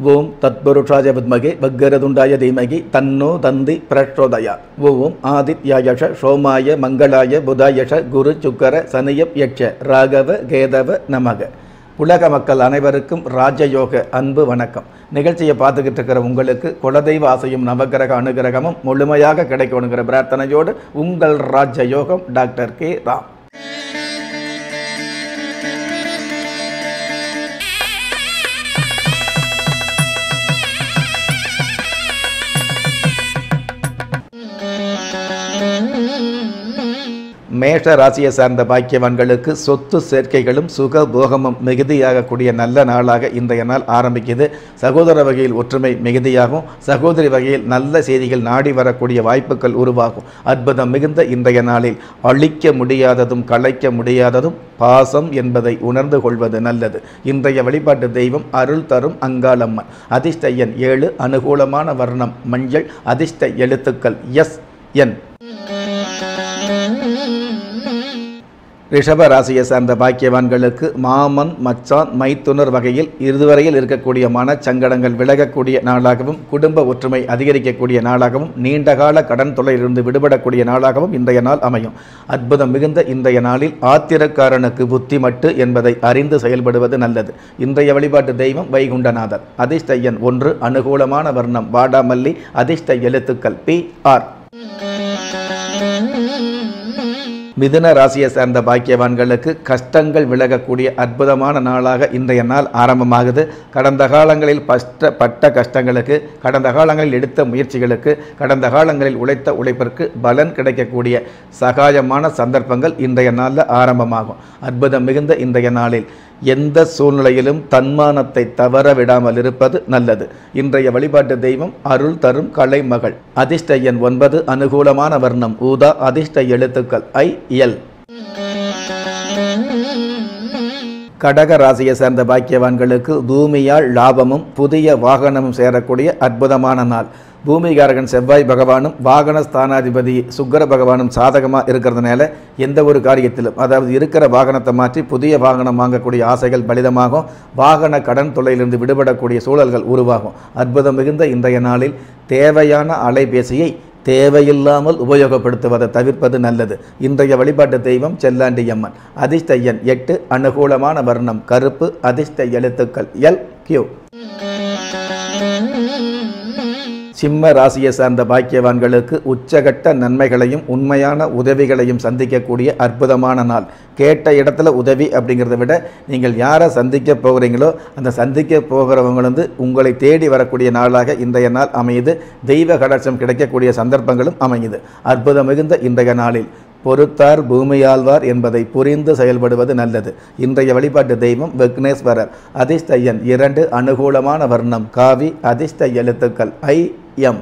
ஓம் தத்புருஷாய வித்மகே வக்கரதுண்டாய தீமகி தன்னோ தந்தி பிரச்சோதயா. ஓம் ஆதித்யாயஷ சோமாய மங்களாய புதாயஷ குரு சுக்கர சனியப் யட்ச ராகவ கேதவ நமக. உலக மக்கள் அனைவருக்கும் ராஜயோக அன்பு வணக்கம். நிகழ்ச்சியை பார்த்துக்கிட்டு இருக்கிற உங்களுக்கு குலதெய்வ ஆசையும் நவகிரக அனுகிரகமும் முழுமையாக கிடைக்கணுங்கிற பிரார்த்தனையோடு உங்கள் ராஜயோகம் டாக்டர் கே ராம். மேஷ ராசியை சார்ந்த பாக்கியவான்களுக்கு சொத்து சேர்க்கைகளும் சுக போகமும் மிகுதியாகக்கூடிய நல்ல நாளாக இன்றைய நாள் ஆரம்பிக்குது. சகோதர வகையில் ஒற்றுமை மிகுதியாகும். சகோதரி வகையில் நல்ல செய்திகள் நாடி வரக்கூடிய வாய்ப்புகள் உருவாகும். அற்புதம் மிகுந்த இன்றைய நாளில் அழிக்க முடியாததும் கலைக்க முடியாததும் பாசம் என்பதை உணர்ந்து கொள்வது நல்லது. இன்றைய வழிபாட்டு தெய்வம் அருள் தரும் அங்காளம்மன். அதிர்ஷ்ட எண் 7, அனுகூலமான வர்ணம் மஞ்சள், அதிர்ஷ்ட எழுத்துக்கள் SN. ரிஷப ராசியை சார்ந்த பாக்கியவான்களுக்கு மாமன் மச்சான் மைத்துனர் வகையில் இதுவரையில் இருக்கக்கூடிய மனச்சங்கடங்கள் விலகக்கூடிய நாளாகவும் குடும்ப ஒற்றுமை அதிகரிக்கக்கூடிய நாளாகவும் நீண்டகால கடன் தொல்லையிலிருந்து விடுபடக்கூடிய நாளாகவும் இன்றைய நாள் அமையும். அற்புதம் மிகுந்த இன்றைய நாளில் ஆத்திரக்காரனுக்கு புத்தி மட்டு என்பதை அறிந்து செயல்படுவது நல்லது. இன்றைய வழிபாட்டு தெய்வம் வைகுண்டநாதர். அதிர்ஷ்ட எண் 1, அனுகூலமான வர்ணம் வாடாமல்லி, அதிர்ஷ்ட எழுத்துக்கள் PR. மிதுன ராசியை சார்ந்த பாக்கியவான்களுக்கு கஷ்டங்கள் விலகக்கூடிய அற்புதமான நாளாக இன்றைய நாள் ஆரம்பமாகுது. கடந்த காலங்களில் பட்ட கஷ்டங்களுக்கு, கடந்த காலங்களில் எடுத்த முயற்சிகளுக்கு, கடந்த காலங்களில் உழைத்த உழைப்பிற்கு பலன் கிடைக்கக்கூடிய சகாயமான சந்தர்ப்பங்கள் இன்றைய நாளில் ஆரம்பமாகும். அற்புதம் மிகுந்த இன்றைய நாளில் எந்த சூழ்நிலையிலும் தன்மானத்தை தவற விடாமல் இருப்பது நல்லது. இன்றைய வழிபாட்டு தெய்வம் அருள் தரும் கலைமகள். அதிர்ஷ்ட எண் 9, அனுகூலமான வர்ணம் ஊதா, அதிர்ஷ்ட எழுத்துக்கள் IL. கடக ராசியை சேர்ந்த பாக்கியவான்களுக்கு பூமியால் லாபமும் புதிய வாகனமும் சேரக்கூடிய அற்புதமான நாள். பூமிகாரகன் செவ்வாய் பகவானும் வாகன ஸ்தானாதிபதி சுக்கிர பகவானும் சாதகமாக இருக்கிறதுனால எந்த ஒரு காரியத்திலும், அதாவது இருக்கிற வாகனத்தை மாற்றி புதிய வாகனம் வாங்கக்கூடிய ஆசைகள் பலிதமாகும். வாகன கடன் தொல்லையிலிருந்து விடுபடக்கூடிய சூழல்கள் உருவாகும். அற்புதம் மிகுந்த இன்றைய நாளில் தேவையான அலைபேசியை தேவையில்லாமல் உபயோகப்படுத்துவதை தவிர்ப்பது நல்லது. இன்றைய வழிபாட்டு தெய்வம் செல்லாண்டி அம்மன். அதிர்ஷ்ட எண் 8, அனுகூலமான வர்ணம் கருப்பு, அதிர்ஷ்ட எழுத்துக்கள் LQ. சிம்ம ராசியை சார்ந்த பாக்கியவான்களுக்கு உச்சகட்ட நன்மைகளையும் உண்மையான உதவிகளையும் சந்திக்கக்கூடிய அற்புதமான நாள். கேட்ட இடத்துல உதவி அப்படிங்கிறத விட நீங்கள் யாரை சந்திக்க போகிறீங்களோ அந்த சந்திக்க போகிறவங்க உங்களை தேடி வரக்கூடிய நாளாக இன்றைய நாள் அமையுது. தெய்வ கடாட்சம் கிடைக்கக்கூடிய சந்தர்ப்பங்களும் அமையுது. அற்புதம் மிகுந்த இன்றைய நாளில் பொறுத்தார் பூமியாழ்வார் என்பதை புரிந்து செயல்படுவது நல்லது. இன்றைய வழிபாட்டு தெய்வம் விக்னேஸ்வரர். அதிர்ஷ்ட எண் 2, அனுகூலமான வர்ணம் காவி, அதிர்ஷ்ட எழுத்துக்கள் IM.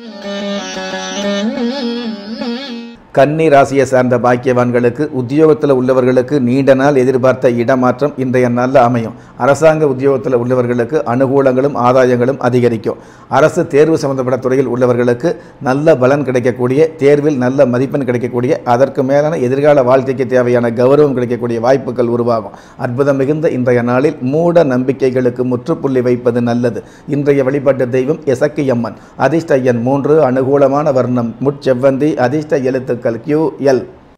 கன்னி ராசியை சார்ந்த பாக்கியவான்களுக்கு உத்தியோகத்தில் உள்ளவர்களுக்கு நீண்ட நாள் எதிர்பார்த்த இடமாற்றம் இன்றைய நாளில் அமையும். அரசாங்க உத்தியோகத்தில் உள்ளவர்களுக்கு அனுகூலங்களும் ஆதாயங்களும் அதிகரிக்கும். அரசு தேர்வு சம்பந்தப்பட்ட துறையில் உள்ளவர்களுக்கு நல்ல பலன் கிடைக்கக்கூடிய, தேர்வில் நல்ல மதிப்பெண் கிடைக்கக்கூடிய, அதற்கு மேலான எதிர்கால வாழ்க்கைக்கு தேவையான கௌரவம் கிடைக்கக்கூடிய வாய்ப்புகள் உருவாகும். அற்புதம் மிகுந்த இன்றைய நாளில் மூட நம்பிக்கைகளுக்கு முற்றுப்புள்ளி வைப்பது நல்லது. இன்றைய வழிபாட்டு தெய்வம் எசக்கியம்மன். அதிர்ஷ்ட எண் 3, அனுகூலமான வர்ணம் முட்செவ்வந்தி, அதிர்ஷ்ட எழுத்துக்கள் QL.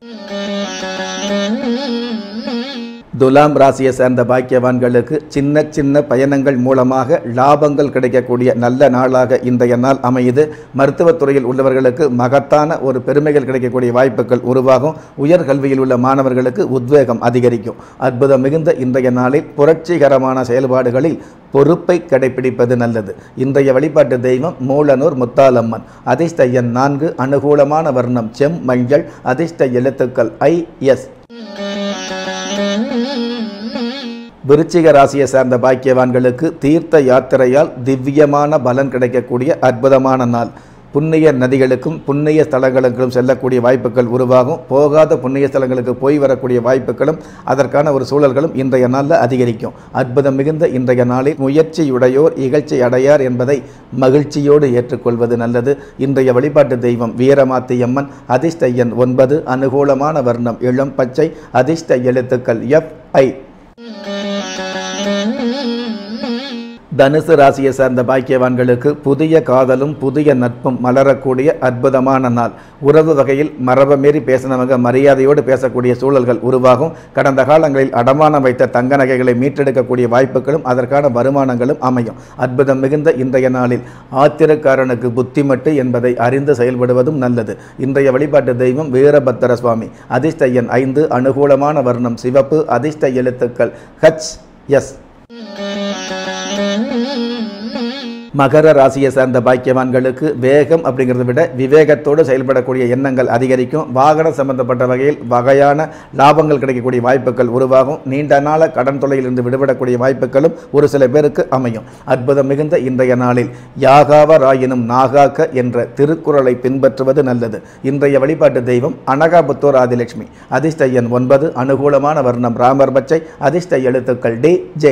துலாம் ராசியை சேர்ந்த பாக்கியவான்களுக்கு சின்ன சின்ன பயணங்கள் மூலமாக லாபங்கள் கிடைக்கக்கூடிய நல்ல நாளாக இன்றைய நாள் அமையுது. மருத்துவத்துறையில் உள்ளவர்களுக்கு மகத்தான ஒரு பெருமைகள் கிடைக்கக்கூடிய வாய்ப்புகள் உருவாகும். உயர்கல்வியில் உள்ள மாணவர்களுக்கு உத்வேகம் அதிகரிக்கும். அற்புதம் மிகுந்த இன்றைய நாளில் புரட்சிகரமான செயல்பாடுகளில் பொறுப்பை கடைபிடிப்பது நல்லது. இன்றைய வழிபாட்டு தெய்வம் மூலனூர் முத்தாலம்மன். அதிர்ஷ்ட எண் 4, அனுகூலமான வர்ணம் செம் மஞ்சள், அதிர்ஷ்ட எழுத்துக்கள் IS. விருச்சிக ராசியை சார்ந்த பாக்கியவான்களுக்கு தீர்த்த யாத்திரையால் திவ்யமான பலன் கிடைக்கக்கூடிய அற்புதமான நாள். புண்ணிய நதிகளுக்கும் புண்ணிய ஸ்தலங்களுக்கும் செல்லக்கூடிய வாய்ப்புகள் உருவாகும். போகாத புண்ணிய ஸ்தலங்களுக்கு போய் வரக்கூடிய வாய்ப்புகளும் அதற்கான ஒரு சூழல்களும் இன்றைய நாளில் அதிகரிக்கும். அற்புதம் மிகுந்த இன்றைய நாளில் முயற்சியுடையோர் இகழ்ச்சி அடையார் என்பதை மகிழ்ச்சியோடு ஏற்றுக்கொள்வது நல்லது. இன்றைய வழிபாட்டு தெய்வம் வீரமாத்தியம்மன். அதிர்ஷ்ட எண் 9, அனுகூலமான வர்ணம் இளம் பச்சை, அதிர்ஷ்ட எழுத்துக்கள் FI. தனுசு ராசியை சார்ந்த பாக்கியவான்களுக்கு புதிய காதலும் புதிய நட்பும் மலரக்கூடிய அற்புதமான நாள். உறவு வகையில் மரபை மீறி பேசினவங்க மரியாதையோடு பேசக்கூடிய சூழல்கள் உருவாகும். கடந்த காலங்களில் அடமானம் வைத்த தங்க நகைகளை மீட்டெடுக்கக்கூடிய வாய்ப்புகளும் அதற்கான வருமானங்களும் அமையும். அற்புதம் மிகுந்த இன்றைய நாளில் ஆத்திரக்காரனுக்கு புத்திமட்டு என்பதை அறிந்து செயல்படுவதும் நல்லது. இன்றைய வழிபாட்டு தெய்வம் வீரபத்திர சுவாமி. அதிர்ஷ்ட எண் 5, அனுகூலமான வர்ணம் சிவப்பு, அதிர்ஷ்ட எழுத்துக்கள் HS. மகர ராசியை சார்ந்த பாக்கியவான்களுக்கு வேகம் அப்படிங்கிறத விட விவேகத்தோடு செயல்படக்கூடிய எண்ணங்கள் அதிகரிக்கும். வாகனம் சம்பந்தப்பட்ட வகையில் வகையான லாபங்கள் கிடைக்கக்கூடிய வாய்ப்புகள் உருவாகும். நீண்ட நாள கடன் தொல்லையிலிருந்து விடுபடக்கூடிய வாய்ப்புகளும் ஒரு சில பேருக்கு அமையும். அற்புதம் மிகுந்த இன்றைய நாளில் யாகாவராயினும் நாகாக்க என்ற திருக்குறளை பின்பற்றுவது நல்லது. இன்றைய வழிபாட்டு தெய்வம் அனகாபுத்தூர் ஆதிலட்சுமி. அதிர்ஷ்ட எண் 9, அனுகூலமான வர்ணம் ராமர் பச்சை, அதிர்ஷ்ட எழுத்துக்கள் DJ.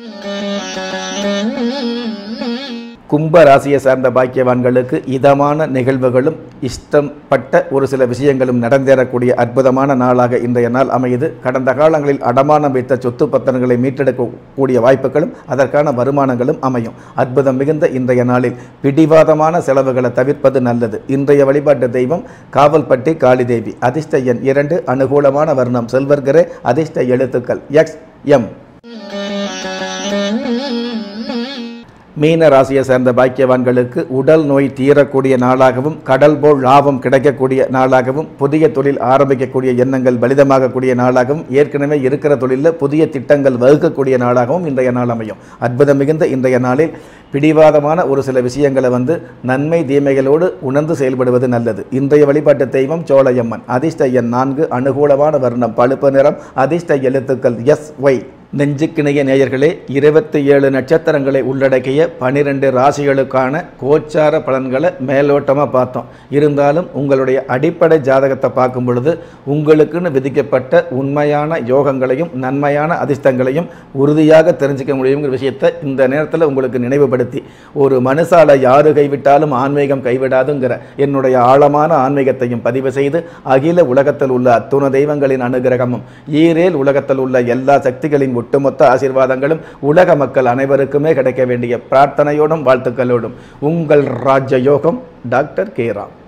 கும்ப ராசியை சார்ந்த பாக்கியவான்களுக்கு இதமான நிகழ்வுகளும் இஷ்டப்பட்ட ஒரு சில விஷயங்களும் நடந்தேறக்கூடிய அற்புதமான நாளாக இன்றைய நாள் அமையுது. கடந்த காலங்களில் அடமானம் வைத்த சொத்து பத்திரங்களை மீட்டெடுக்கக்கூடிய வாய்ப்புகளும் அதற்கான வருமானங்களும் அமையும். அற்புதம் மிகுந்த இன்றைய நாளில் பிடிவாதமான செலவுகளை தவிர்ப்பது நல்லது. இன்றைய வழிபாட்டு தெய்வம் காவல்பட்டி காளிதேவி. அதிர்ஷ்ட எண் 2, அனுகூலமான வர்ணம் செல்வர்கரே, அதிர்ஷ்ட எழுத்துக்கள் XM. மீன ராசியை சேர்ந்த பாக்கியவான்களுக்கு உடல் நோய் தீரக்கூடிய நாளாகவும் கடல் போல் லாபம் கிடைக்கக்கூடிய நாளாகவும் புதிய தொழில் ஆரம்பிக்கக்கூடிய எண்ணங்கள் பலிதமாகக்கூடிய நாளாகவும் ஏற்கனவே இருக்கிற தொழிலில் புதிய திட்டங்கள் வகுக்கக்கூடிய நாளாகவும் இன்றைய நாள் அமையும். அற்புதம் மிகுந்த இன்றைய நாளில் பிடிவாதமான ஒரு சில விஷயங்களை நன்மை தீமைகளோடு உணர்ந்து செயல்படுவது நல்லது. இன்றைய வழிபாட்டு தெய்வம் சோலையம்மன். அதிர்ஷ்ட எண் 4, அனுகூலமான வர்ணம் பழுப்பு நிறம், அதிர்ஷ்ட எழுத்துக்கள் SY. நெஞ்சுக்கிணைய நேயர்களே, 27 நட்சத்திரங்களை உள்ளடக்கிய 12 ராசிகளுக்கான கோச்சார பலன்களை மேலோட்டமாக பார்த்தோம். இருந்தாலும் உங்களுடைய அடிப்படை ஜாதகத்தை பார்க்கும் பொழுது உங்களுக்குன்னு விதிக்கப்பட்ட உண்மையான யோகங்களையும் நன்மையான அதிர்ஷ்டங்களையும் உறுதியாக தெரிஞ்சிக்க முடியுங்கிற விஷயத்தை இந்த நேரத்தில் உங்களுக்கு நினைவுபடுத்தி, ஒரு மனுஷால யாரு கைவிட்டாலும் ஆன்மீகம் கைவிடாதுங்கிற என்னுடைய ஆழமான ஆன்மீகத்தையும் பதிவு செய்து அகில உலகத்தில் உள்ள அத்துண தெய்வங்களின் அனுகிரகமும் ஈரேல் உலகத்தில் உள்ள எல்லா சக்திகளின் ஒட்டுமொத்த ஆசீர்வாதங்களும் உலக மக்கள் அனைவருக்குமே கிடைக்க வேண்டிய பிரார்த்தனையோடும் வாழ்த்துக்களோடும் உங்கள் ராஜயோகம் டாக்டர் K.Ram.